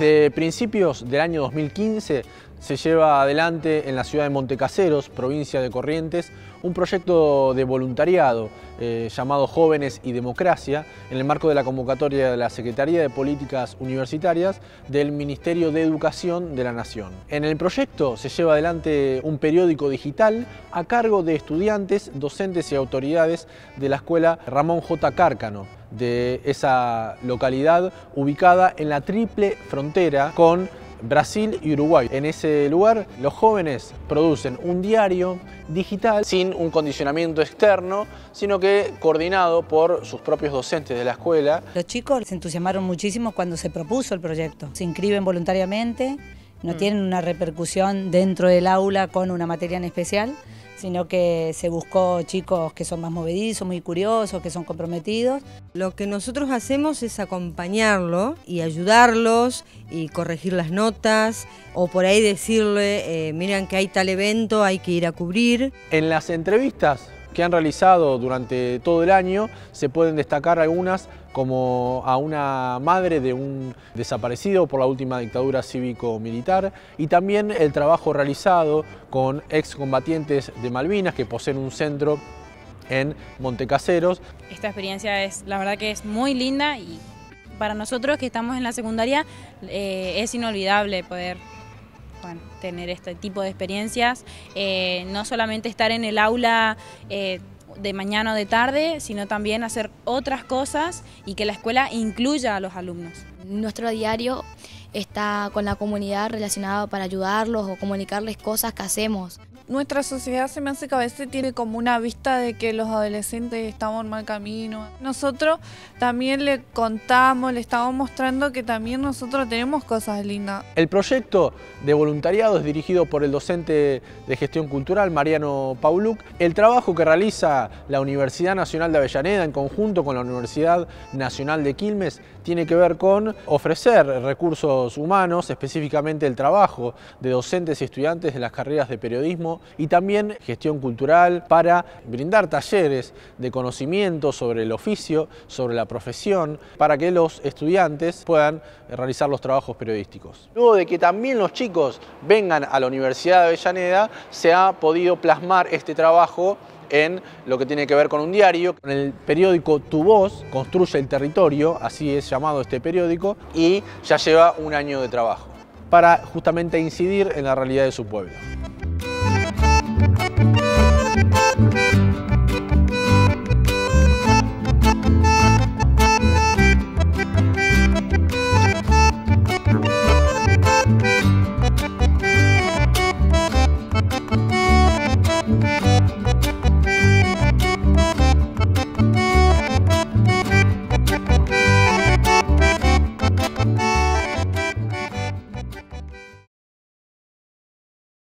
Desde principios del año 2015 se lleva adelante en la ciudad de Montecaseros, provincia de Corrientes, un proyecto de voluntariado llamado Jóvenes y Democracia, en el marco de la convocatoria de la Secretaría de Políticas Universitarias del Ministerio de Educación de la Nación. En el proyecto se lleva adelante un periódico digital a cargo de estudiantes, docentes y autoridades de la Escuela Ramón J. Cárcano, de esa localidad ubicada en la triple frontera con Brasil y Uruguay. En ese lugar los jóvenes producen un diario digital sin un condicionamiento externo, sino que coordinado por sus propios docentes de la escuela. Los chicos se entusiasmaron muchísimo cuando se propuso el proyecto. Se inscriben voluntariamente, no tienen una repercusión dentro del aula con una materia en especial, sino que se buscó chicos que son más movedizos, muy curiosos, que son comprometidos. Lo que nosotros hacemos es acompañarlo y ayudarlos y corregir las notas o por ahí decirle, miren que hay tal evento, hay que ir a cubrir. En las entrevistas que han realizado durante todo el año se pueden destacar algunas, como a una madre de un desaparecido por la última dictadura cívico-militar, y también el trabajo realizado con excombatientes de Malvinas que poseen un centro en Montecaseros. Esta experiencia la verdad que es muy linda y para nosotros que estamos en la secundaria es inolvidable poder tener este tipo de experiencias, no solamente estar en el aula de mañana o de tarde, sino también hacer otras cosas y que la escuela incluya a los alumnos. Nuestro diario está con la comunidad relacionado para ayudarlos o comunicarles cosas que hacemos. Nuestra sociedad se me hace que a veces tiene como una vista de que los adolescentes estamos en mal camino. Nosotros también le contamos, le estamos mostrando que también nosotros tenemos cosas lindas. El proyecto de voluntariado es dirigido por el docente de Gestión Cultural, Mariano Pauluc. El trabajo que realiza la Universidad Nacional de Avellaneda en conjunto con la Universidad Nacional de Quilmes tiene que ver con ofrecer recursos humanos, específicamente el trabajo de docentes y estudiantes de las carreras de periodismo y también gestión cultural, para brindar talleres de conocimiento sobre el oficio, sobre la profesión, para que los estudiantes puedan realizar los trabajos periodísticos. Luego de que también los chicos vengan a la Universidad de Avellaneda, se ha podido plasmar este trabajo en lo que tiene que ver con un diario. En el periódico Tu Voz, Construye el Territorio, así es llamado este periódico, y ya lleva un año de trabajo para justamente incidir en la realidad de su pueblo.